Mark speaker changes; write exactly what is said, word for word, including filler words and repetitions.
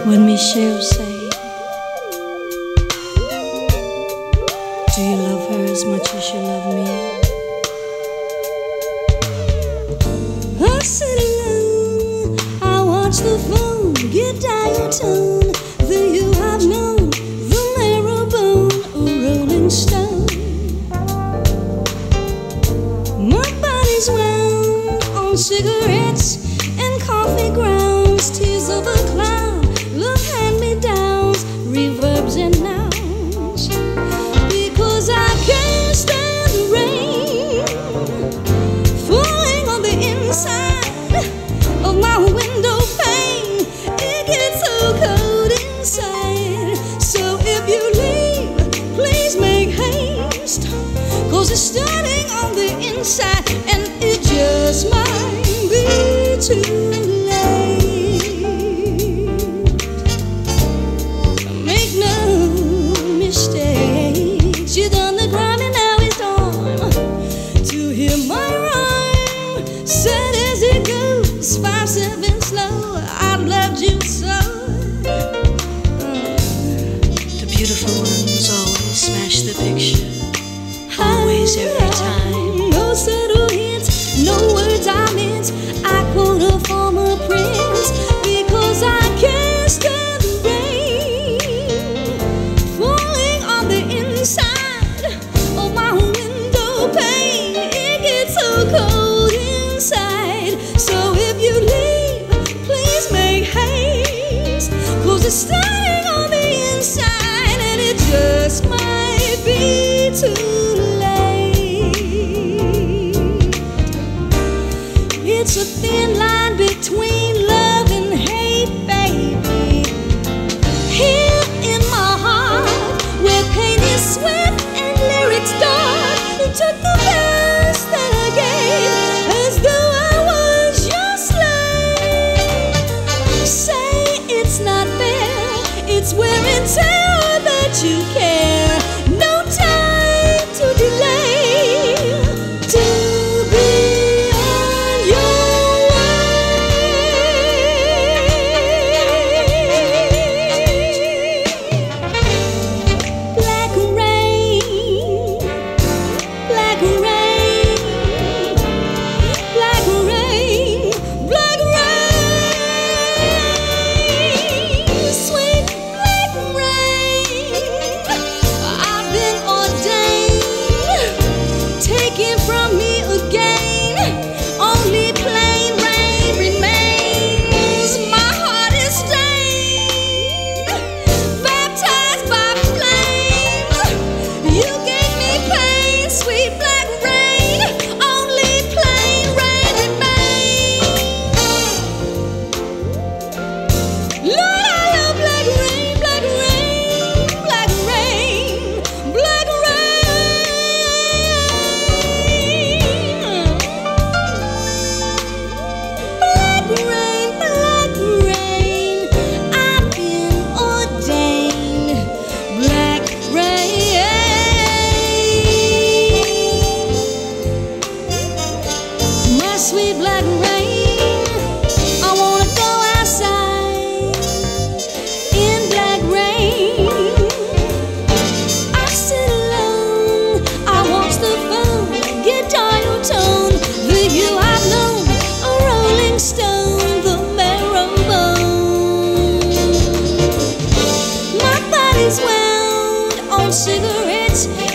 Speaker 1: When Michelle say, do you love her as much as you love me? I sit alone, I watch the phone get dial tone. The you I've known, the marrow-bone, a rolling stone. My body's wound on cigarettes and coffee grounds, tears of a clown, love hand-me-downs, reverbs and nouns. Because I can't stand the rain falling on the inside of my window pane. It gets so cold inside. So if you leave, please make haste, 'cause it's starting on the inside, and it just might be too late. Make no mistakes, you done the crime and now it's time to hear my rhyme. Sad as it goes, five, seven slow, I've loved you so. The beautiful ones always smash the picture, always, every time. No subtle hints, no words I meant, I quote a former prince. Because I can't stand the rain falling on the inside of my window pane. It gets so cold inside. So if you leave, please make haste, 'cause it's starting on the inside, and it just might be too late. It's a thin line between love and hate, baby. Here in my heart, where pain is swift and lyrics dark, you took the best that I gave, as though I was your slave. Say it's not fair, it's wear and tear that you care. No time to delay, to be on your way. Black rain, black rain, black rain, black rain, sweet black rain. I've been ordained, taken from me again. Only plain rain remains. My heart is stained, baptized by flames. You gave me pain, sweet black rain. Only plain rain remains. Lord, I love black rain, black rain, black rain, black rain. Black rain, black rain, I've been ordained. Black rain, my sweet black rain. I wanna go outside in black rain. I sit alone, I watch the phone get dial tone. The you I've known, a rolling stone, the marrow-bone. My body's wound on cigarettes